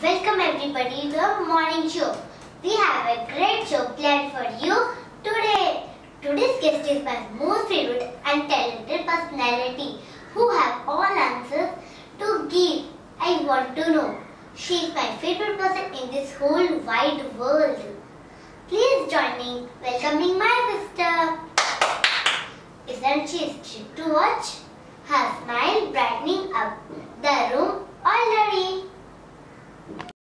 Welcome everybody to our morning show. We have a great show planned for you today. Today's guest is my most favorite and talented personality who have all answers to give. I want to know. She is my favorite person in this whole wide world. Please join me welcoming my sister. Isn't she strict to watch? Her smile brightening up the room already.